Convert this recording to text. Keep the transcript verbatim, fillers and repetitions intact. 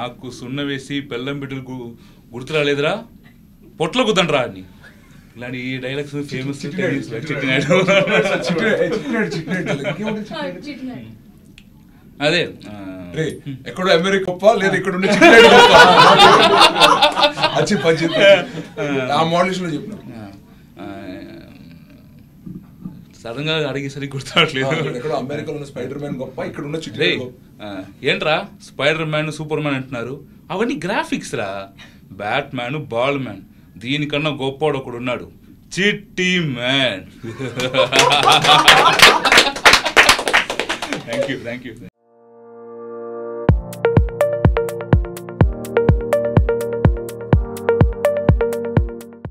నాకు సున్న వేసి పెళ్ళం బిడ్డలకు గుర్తు రాలేదురా పొట్ల కుదండ్రా అని ఇలాంటి ఈ డైలాగ్స్ ఫేమస్. అదే ఎక్కడో అమెరికా గొప్ప లేదా ఇక్కడ ఉండే ఆ మోడల్స్ లో చెప్పిన సడన్ గా అడిగేసరికి గుర్తురావట్లేదు. అమెరికాలో ఉన్న స్పైడర్ మ్యాన్ గొప్ప ఇక్కడ ఉన్న చిట్టి ఏంట్రా స్పైడర్ మ్యాన్ సూపర్ మ్యాన్ అంటున్నారు, అవన్నీ గ్రాఫిక్స్ రా. బ్యాట్ మ్యాన్ బాల్ మ్యాన్ దీనికన్నా గొప్పవాడు ఒకడు ఉన్నాడు, Chitti man. Thank you thank you